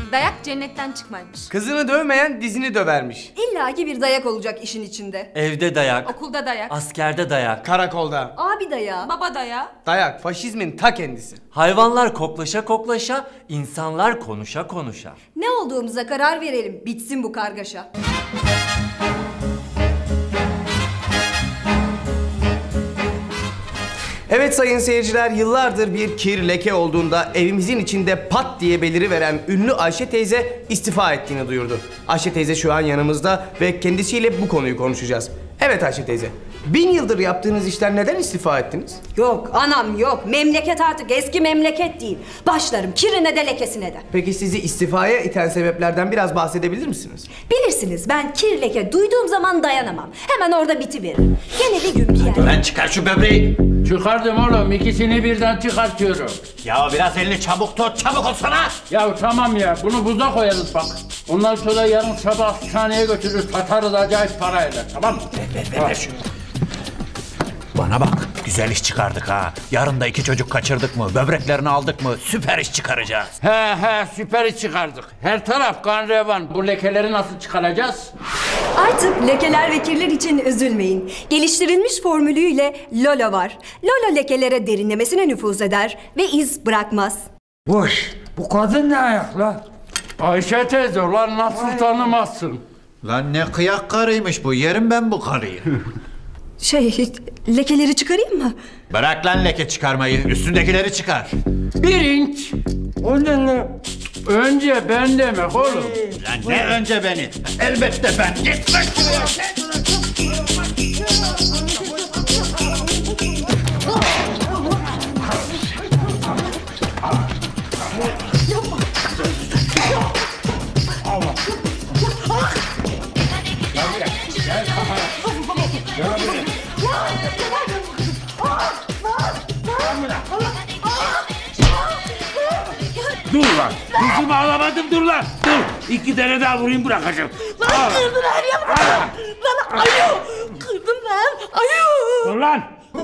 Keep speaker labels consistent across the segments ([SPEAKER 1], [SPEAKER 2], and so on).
[SPEAKER 1] Dayak cennetten çıkmaymış.
[SPEAKER 2] Kızını dövmeyen dizini dövermiş.
[SPEAKER 3] İlla ki bir dayak olacak işin içinde.
[SPEAKER 4] Evde dayak,
[SPEAKER 1] Okulda dayak.
[SPEAKER 4] askerde dayak,
[SPEAKER 2] Karakolda.
[SPEAKER 3] Abi dayağı.
[SPEAKER 1] Baba dayağı.
[SPEAKER 2] Dayak faşizmin ta kendisi.
[SPEAKER 4] hayvanlar koklaşa koklaşa, insanlar konuşa konuşa.
[SPEAKER 3] Ne olduğumuza karar verelim. Bitsin bu kargaşa.
[SPEAKER 2] Evet sayın seyirciler, yıllardır bir kir leke olduğunda evimizin içinde pat diye beliriveren ünlü Ayşe teyze istifa ettiğini duyurdu. Ayşe teyze şu an yanımızda ve kendisiyle bu konuyu konuşacağız. Evet Ayşe teyze, 1000 yıldır yaptığınız işten neden istifa ettiniz?
[SPEAKER 3] Yok anam yok. Memleket artık eski memleket değil. Başlarım kirine de lekesine de.
[SPEAKER 2] Peki sizi istifaya iten sebeplerden biraz bahsedebilir misiniz?
[SPEAKER 3] Bilirsiniz ben kir leke duyduğum zaman dayanamam. Hemen orada bitiverir. Gene bir gün bir yer.
[SPEAKER 5] Lan çıkar şu böbreği.
[SPEAKER 6] Çıkardım oğlum, ikisini birden çıkartıyorum.
[SPEAKER 5] Ya biraz elini çabuk tut, çabuk olsana.
[SPEAKER 6] Ya tamam ya, bunu buza koyarız bak. Ondan sonra yarın sabah hastaneye götürürüz, satarız, acayip para eder, tamam mı?
[SPEAKER 5] Ver şunu. Bana bak, güzel iş çıkardık ha. Yarın da 2 çocuk kaçırdık mı, böbreklerini aldık mı süper iş çıkaracağız.
[SPEAKER 6] He, süper iş çıkardık. Her taraf kan revan. Bu lekeleri nasıl çıkaracağız?
[SPEAKER 3] Artık lekeler ve kirler için üzülmeyin. Geliştirilmiş formülüyle Lolo var. Lolo lekelere derinlemesine nüfuz eder ve iz bırakmaz.
[SPEAKER 6] Boş, bu kadın ne ayakla? Ayşe teyze, ulan nasıl tanımazsın?
[SPEAKER 5] Lan ne kıyak karıymış bu, yerim ben bu karıyı.
[SPEAKER 3] Lekeleri çıkarayım mı?
[SPEAKER 5] Bırak lan leke çıkarmayı, üstündekileri çıkar.
[SPEAKER 6] Birinç. O ne lan? Önce ben demek oğlum.
[SPEAKER 5] Lan ne önce beni, elbette ben. Git lan şuraya.
[SPEAKER 7] Dur lan! Kızımı alamadım, dur lan! Dur! 2 tane daha vurayım, bırakacağım.
[SPEAKER 8] Lan kırdın her ya bırak! Lan ayu! Kırdın lan ayu!
[SPEAKER 7] Dur lan!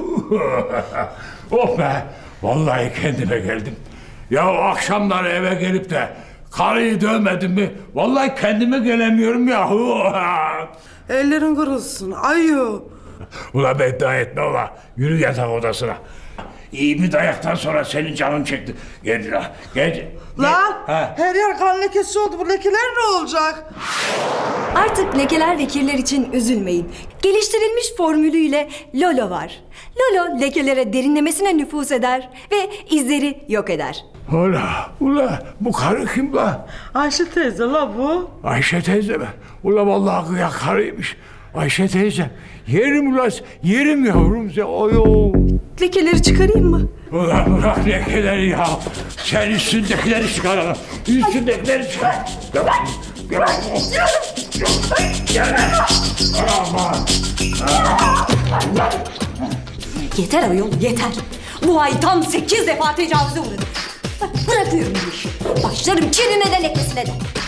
[SPEAKER 7] Oh be! Vallahi kendime geldim. Ya akşamları eve gelip de karıyı dövmedim mi? Vallahi kendime gelemiyorum yahu!
[SPEAKER 8] Ellerin kırılsın ayu!
[SPEAKER 7] Ula beddua etme ula! Yürü yatak odasına. İyi bir dayaktan sonra senin canın çekti. Gel la, gel.
[SPEAKER 8] Lan
[SPEAKER 7] Ha.
[SPEAKER 8] her yer kan lekesi oldu, bu lekeler ne olacak?
[SPEAKER 3] Artık lekeler ve kirler için üzülmeyin. Geliştirilmiş formülüyle Lolo var. Lolo lekelere derinlemesine nüfuz eder ve izleri yok eder.
[SPEAKER 7] Ula bu karı kim la?
[SPEAKER 8] Ayşe teyze la bu.
[SPEAKER 7] Ayşe teyze mi? Ula vallahi kıyak karıymış. Ayşe teyze, yerim ulan, yerim yavrum sen, oyo.
[SPEAKER 3] Lekeleri çıkarayım mı?
[SPEAKER 7] Ulan bırak lekeleri ya. Sen üstündekileri çıkaralım. Üstündekileri çıkar. Gel. Aman.
[SPEAKER 3] Yeter ayol yeter. Bu ay tam 8 defa tecavüze uğradım. Bırakıyorum bu işi. Başlarım kirine de lekesine de.